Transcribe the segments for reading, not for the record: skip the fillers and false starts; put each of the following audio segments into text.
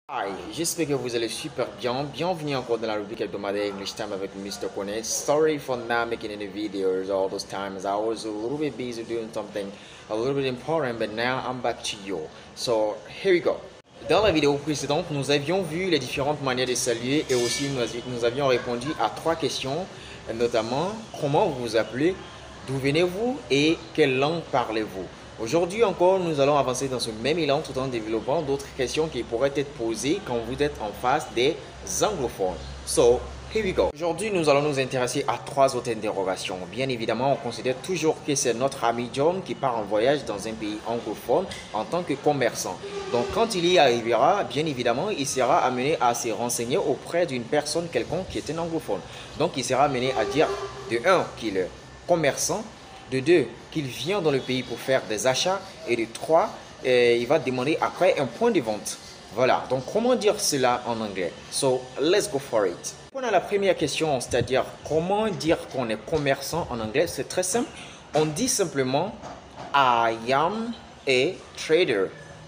Hi, j'espère que vous allez super bien. Bienvenue encore dans la rubrique hebdomadaire English Time avec Mr. Kone. Sorry for not making any videos all those times. I was a little bit busy doing something a little bit important, but now I'm back to you. So here we go. Dans la vidéo précédente, nous avions vu les différentes manières de saluer et aussi nous avions répondu à 3 questions, notamment comment vous vous appelez, d'où venez-vous et quelle langue parlez-vous. Aujourd'hui encore, nous allons avancer dans ce même élan tout en développant d'autres questions qui pourraient être posées quand vous êtes en face des anglophones. So, here we go. Aujourd'hui, nous allons nous intéresser à 3 autres interrogations. Bien évidemment, on considère toujours que c'est notre ami John qui part en voyage dans un pays anglophone en tant que commerçant. Donc, quand il y arrivera, bien évidemment, il sera amené à se renseigner auprès d'une personne quelconque qui est un anglophone. Donc, il sera amené à dire de 1 qu'il est commerçant, de 2 qu'il vient dans le pays pour faire des achats et de 3 il va demander après un point de vente. Voilà, donc comment dire cela en anglais? So, let's go for it. Pour la première question, c'est-à-dire comment dire qu'on est commerçant en anglais, c'est très simple. On dit simplement I am a trader.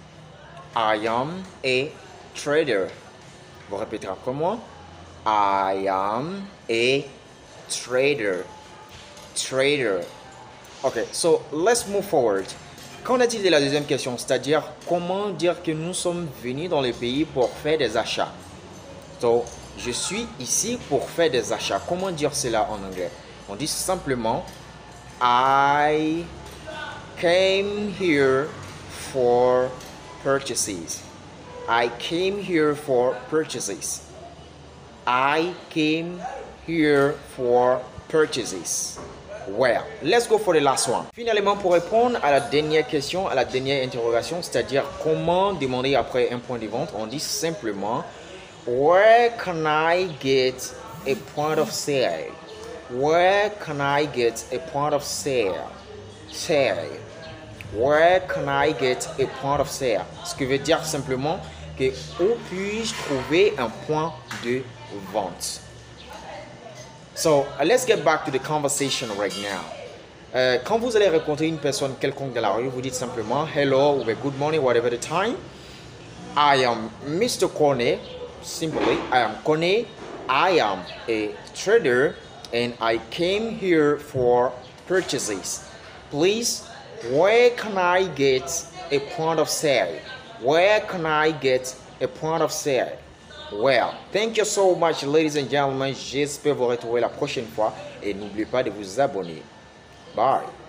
I am a trader. Vous répétez après moi. I am a trader. Trader. Ok, so let's move forward. Qu'en est-il de la deuxième question, c'est-à-dire comment dire que nous sommes venus dans le pays pour faire des achats? So, je suis ici pour faire des achats. Comment dire cela en anglais? On dit simplement I came here for purchases. I came here for purchases. I came here for purchases. Well, let's go for the last one. Finalement, pour répondre à la dernière question, à la dernière interrogation, c'est-à-dire comment demander après un point de vente, on dit simplement Where can I get a point of sale? Where can I get a point of sale? Sale. Where can I get a point of sale? Ce qui veut dire simplement que où puis-je trouver un point de vente? So, let's get back to the conversation right now. Quand vous allez rencontrer une personne quelconque dans la rue, vous dites simplement hello or good morning, whatever the time. I am Mr. Kone. Simply, I am Kone. I am a trader and I came here for purchases. Please, where can I get a point of sale? Where can I get a point of sale? Well, thank you so much, ladies and gentlemen. J'espère vous retrouver la prochaine fois et n'oubliez pas de vous abonner. Bye.